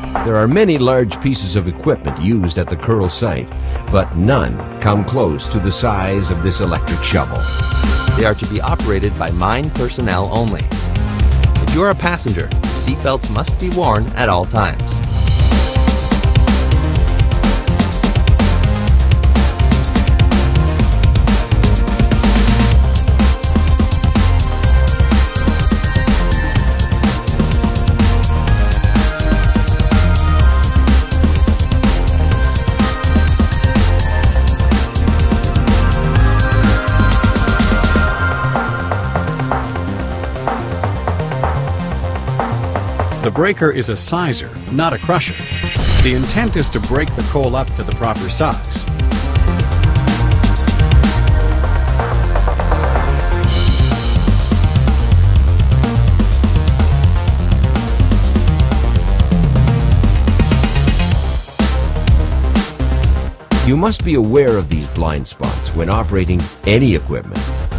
There are many large pieces of equipment used at the curl site, but none come close to the size of this electric shovel. They are to be operated by mine personnel only. If you are a passenger, seatbelts must be worn at all times. The breaker is a sizer, not a crusher. The intent is to break the coal up to the proper size. You must be aware of these blind spots when operating any equipment.